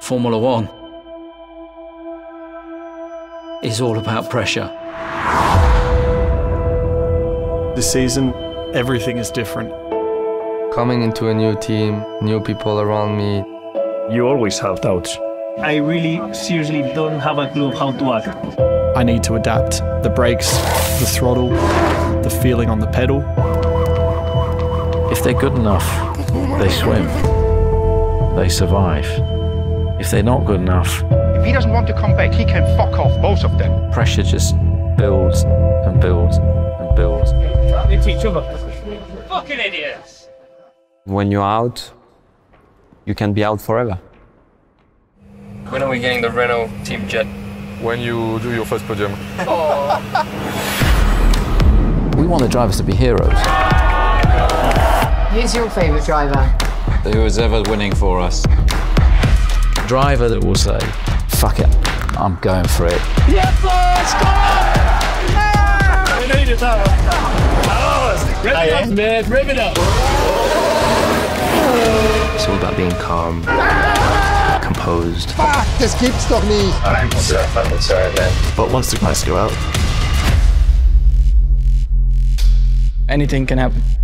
Formula One is all about pressure. This season, everything is different. Coming into a new team, new people around me. You always have doubts. I really seriously don't have a clue of how to act. I need to adapt. The brakes, the throttle, the feeling on the pedal. If they're good enough, they swim. They survive. If they're not good enough, if he doesn't want to come back, he can fuck off, both of them. Pressure just builds and builds and builds. They teach other. Fucking idiots! When you're out, you can be out forever. When are we getting the Renault team jet? When you do your first podium. We want the drivers to be heroes. Who's your favourite driver? Who is ever winning for us? Driver that will say, fuck it, I'm going for it. Yes, score! We needed that one. Rip it up, man, rip it up. It's all about being calm, composed. Fuck, das gibt's doch nicht! But once the lights go out, Anything can happen.